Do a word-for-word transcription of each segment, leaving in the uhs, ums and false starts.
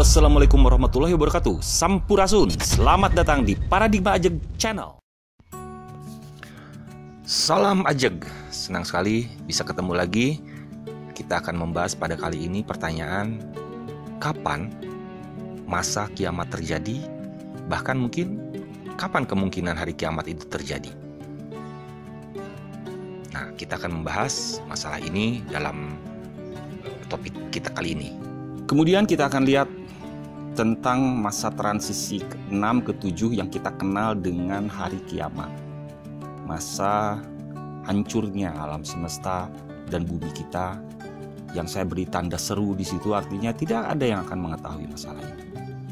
Halo, assalamualaikum warahmatullahi wabarakatuh. Sampurasun, selamat datang di Paradigma Ajeg Channel. Salam Ajeg, senang sekali bisa ketemu lagi. Kita akan membahas pada kali ini pertanyaan, kapan masa kiamat terjadi? Bahkan mungkin kapan kemungkinan hari kiamat itu terjadi? Nah, kita akan membahas masalah ini dalam topik kita kali ini. Kemudian kita akan lihat tentang masa transisi ke enam ke tujuh yang kita kenal dengan hari kiamat. Masa hancurnya alam semesta dan bumi kita, yang saya beri tanda seru di situ, artinya tidak ada yang akan mengetahui masalah ini.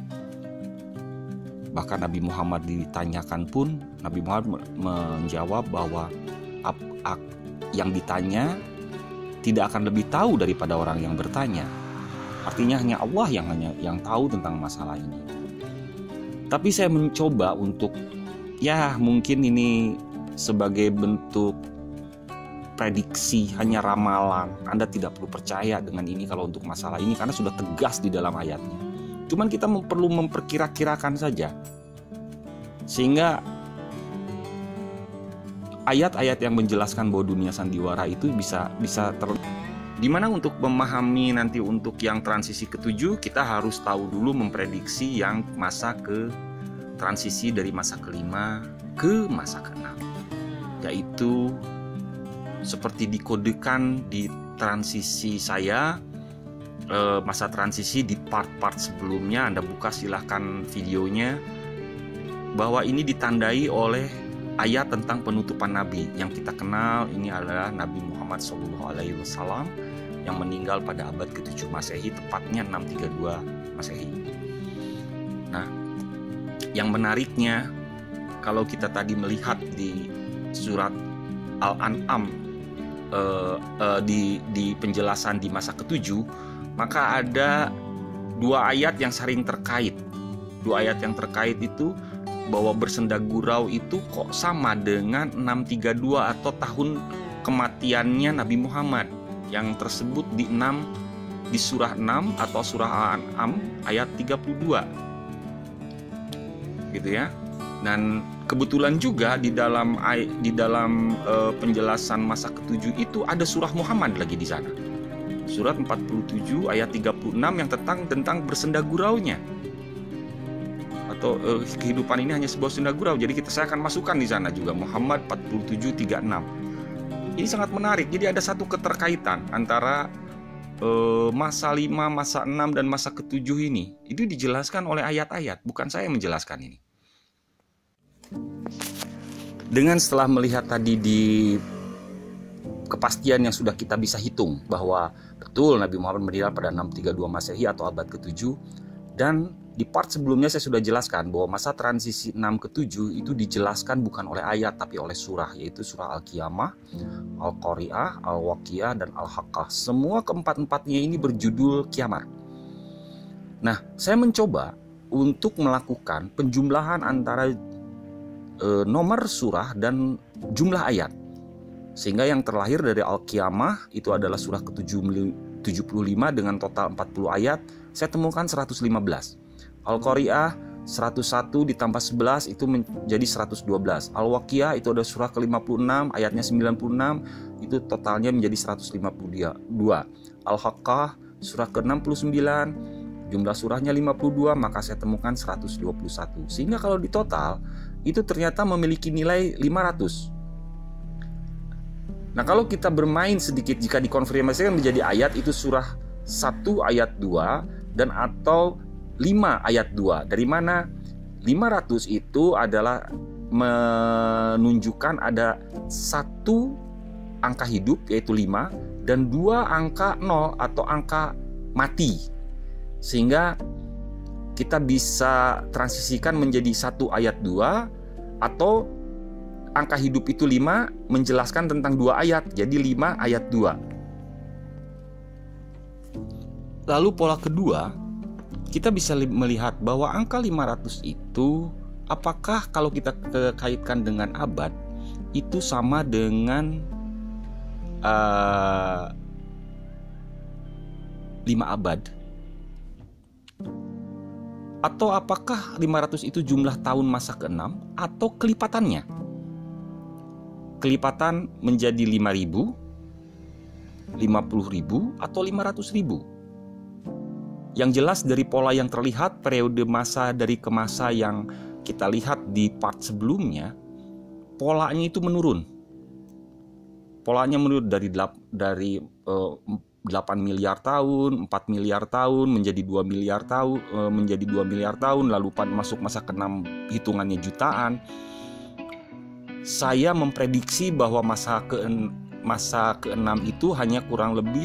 Bahkan Nabi Muhammad ditanyakan pun, Nabi Muhammad menjawab bahwa yang ditanya tidak akan lebih tahu daripada orang yang bertanya. Artinya hanya Allah yang hanya yang tahu tentang masalah ini. Tapi saya mencoba untuk, ya mungkin ini sebagai bentuk prediksi, hanya ramalan. Anda tidak perlu percaya dengan ini kalau untuk masalah ini, karena sudah tegas di dalam ayatnya. Cuman kita perlu memperkira-kirakan saja, sehingga ayat-ayat yang menjelaskan bahwa dunia sandiwara itu bisa bisa ter Dimana untuk memahami nanti untuk yang transisi ketujuh, kita harus tahu dulu memprediksi yang masa ke transisi dari masa kelima ke masa keenam, yaitu seperti dikodekan di transisi saya, eh, masa transisi di part-part sebelumnya. Anda buka silahkan videonya, bahwa ini ditandai oleh ayat tentang penutupan Nabi. Yang kita kenal ini adalah Nabi Muhammad shallallahu alaihi wasallam yang meninggal pada abad ketujuh Masehi, tepatnya enam tiga dua Masehi. Nah, yang menariknya, kalau kita tadi melihat di surat Al-An'am, eh, eh, di, di penjelasan di masa ketujuh, maka ada dua ayat yang saling terkait. Dua ayat yang terkait itu, bahwa bersenda gurau itu kok sama dengan enam tiga dua atau tahun kematiannya Nabi Muhammad, yang tersebut di enam di surah enam atau surah Al-An'am ayat tiga puluh dua. Gitu ya. Dan kebetulan juga di dalam di dalam uh, penjelasan masa ketujuh itu ada surah Muhammad lagi di sana. Surat empat puluh tujuh ayat tiga puluh enam yang tentang tentang bersenda guraunya. Atau uh, kehidupan ini hanya sebuah senda gurau. Jadi kita saya akan masukkan di sana juga Muhammad empat puluh tujuh tiga puluh enam. Ini sangat menarik. Jadi ada satu keterkaitan antara uh, masa lima, masa enam dan masa ketujuh ini. Itu dijelaskan oleh ayat-ayat, bukan saya yang menjelaskan ini. Dengan setelah melihat tadi di kepastian yang sudah kita bisa hitung bahwa betul Nabi Muhammad meninggal pada enam tiga dua Masehi atau abad ketujuh, dan di part sebelumnya saya sudah jelaskan bahwa masa transisi enam ke tujuh itu dijelaskan bukan oleh ayat tapi oleh surah, yaitu surah Al-Qiyamah, Al-Qari'ah, Al-Waqiah, dan Al-Haqqah. Semua keempat-empatnya ini berjudul kiamat. Nah, saya mencoba untuk melakukan penjumlahan antara e, nomor surah dan jumlah ayat, sehingga yang terlahir dari Al-Qiyamah itu adalah surah ke tujuh puluh lima dengan total empat puluh ayat. Saya temukan seratus lima belas. Al-Qari'ah seratus satu ditambah sebelas itu menjadi seratus dua belas. Al-Waqiah itu ada surah ke lima puluh enam, ayatnya sembilan puluh enam, itu totalnya menjadi seratus lima puluh dua. Al-Haqqah surah ke enam puluh sembilan, jumlah surahnya lima puluh dua, maka saya temukan seratus dua puluh satu. Sehingga kalau di total itu ternyata memiliki nilai lima ratus. Nah, kalau kita bermain sedikit, jika dikonfirmasikan menjadi ayat, itu surah satu ayat dua dan atau lima ayat dua. Dari mana? lima ratus itu adalah menunjukkan ada satu angka hidup yaitu lima dan dua angka nol atau angka mati. Sehingga kita bisa transisikan menjadi satu ayat dua, atau angka hidup itu lima menjelaskan tentang dua ayat, jadi lima ayat dua. Lalu pola kedua, kita bisa melihat bahwa angka lima ratus itu, apakah kalau kita kaitkan dengan abad, itu sama dengan uh, lima abad? Atau apakah lima ratus itu jumlah tahun masa keenam atau kelipatannya? Kelipatan menjadi lima ribu, lima puluh ribu, atau lima ratus ribu? Yang jelas dari pola yang terlihat, periode masa dari ke masa yang kita lihat di part sebelumnya, polanya itu menurun. Polanya menurun dari dari uh, delapan miliar tahun, empat miliar tahun, menjadi dua miliar tahun, uh, menjadi dua miliar tahun, lalu masuk masa keenam hitungannya jutaan. Saya memprediksi bahwa masa ke masa keenam itu hanya kurang lebih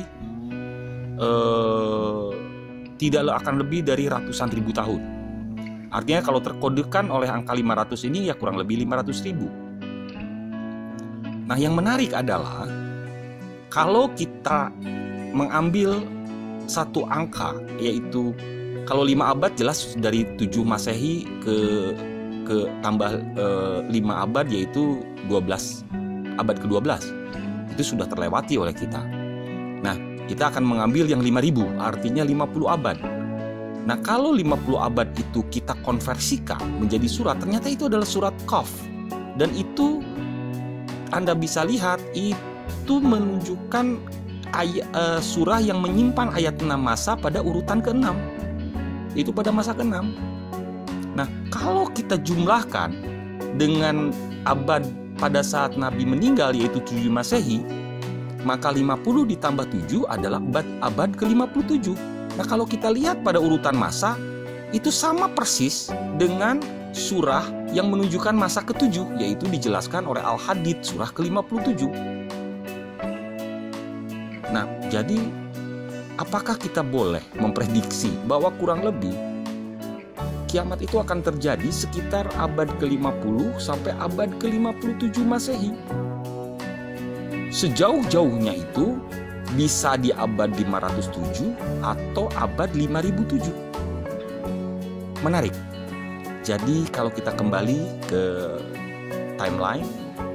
uh, tidak akan lebih dari ratusan ribu tahun. Artinya kalau terkodekan oleh angka lima ratus ini ya kurang lebih lima ratus ribu. Nah, yang menarik adalah kalau kita mengambil satu angka, yaitu kalau lima abad jelas dari tujuh Masehi ke ke tambah e, lima abad, yaitu dua belas, abad ke dua belas. Itu sudah terlewati oleh kita. Nah, kita akan mengambil yang lima ribu, artinya lima puluh abad. Nah, kalau lima puluh abad itu kita konversikan menjadi surat, ternyata itu adalah surat Qaf. Dan itu Anda bisa lihat itu menunjukkan ayat, uh, surah yang menyimpan ayat enam masa pada urutan keenam. Itu pada masa keenam. Nah, kalau kita jumlahkan dengan abad pada saat Nabi meninggal, yaitu tujuh Masehi, maka lima puluh ditambah tujuh adalah abad, abad ke lima puluh tujuh. Nah, kalau kita lihat pada urutan masa, itu sama persis dengan surah yang menunjukkan masa ketujuh, yaitu dijelaskan oleh Al-Hadid, surah ke lima puluh tujuh. Nah, jadi apakah kita boleh memprediksi bahwa kurang lebih kiamat itu akan terjadi sekitar abad ke lima puluh sampai abad ke lima puluh tujuh Masehi? Sejauh-jauhnya itu bisa di abad lima ratus tujuh atau abad lima ribu tujuh. Menarik. Jadi kalau kita kembali ke timeline,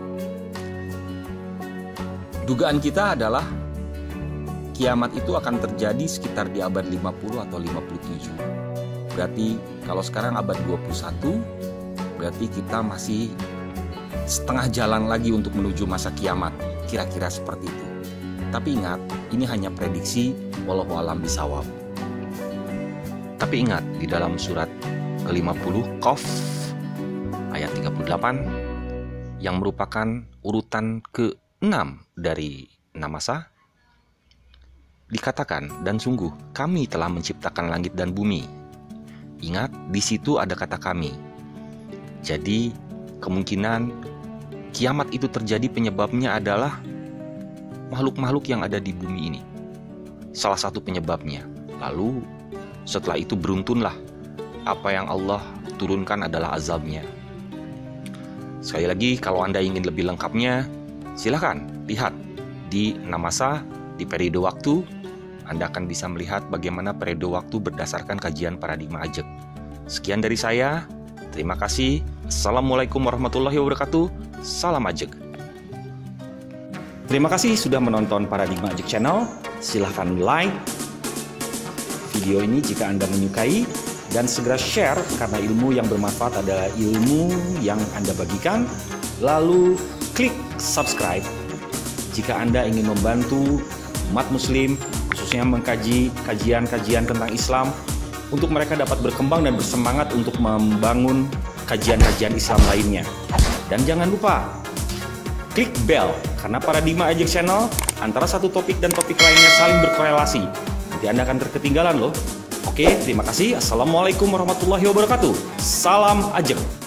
dugaan kita adalah kiamat itu akan terjadi sekitar di abad lima puluh atau lima puluh tujuh. Berarti kalau sekarang abad dua puluh satu, berarti kita masih setengah jalan lagi untuk menuju masa kiamat. Kira-kira seperti itu. Tapi ingat, ini hanya prediksi, wallahu a'lam bishawab. Tapi ingat, di dalam surat ke lima puluh Qaf ayat tiga puluh delapan yang merupakan urutan ke enam dari enam masa, dikatakan, dan sungguh kami telah menciptakan langit dan bumi. Ingat, di situ ada kata kami. Jadi kemungkinan kiamat itu terjadi penyebabnya adalah makhluk-makhluk yang ada di bumi ini. Salah satu penyebabnya. Lalu setelah itu beruntunlah apa yang Allah turunkan adalah azabnya. Sekali lagi, kalau Anda ingin lebih lengkapnya, silakan lihat di enam masa, di periode waktu. Anda akan bisa melihat bagaimana periode waktu berdasarkan kajian paradigma Ajeg. Sekian dari saya. Terima kasih. Assalamualaikum warahmatullahi wabarakatuh. Salam Ajeg. Terima kasih sudah menonton Paradigma Ajeg Channel. Silahkan like video ini jika Anda menyukai, dan segera share karena ilmu yang bermanfaat adalah ilmu yang Anda bagikan. Lalu klik subscribe jika Anda ingin membantu umat muslim, khususnya mengkaji kajian-kajian tentang Islam, untuk mereka dapat berkembang dan bersemangat untuk membangun kajian-kajian Islam lainnya. Dan jangan lupa klik bell, karena Paradigma Ajeg Channel antara satu topik dan topik lainnya saling berkorelasi. Nanti Anda akan terketinggalan loh. Oke, terima kasih. Assalamualaikum warahmatullahi wabarakatuh. Salam Ajeg.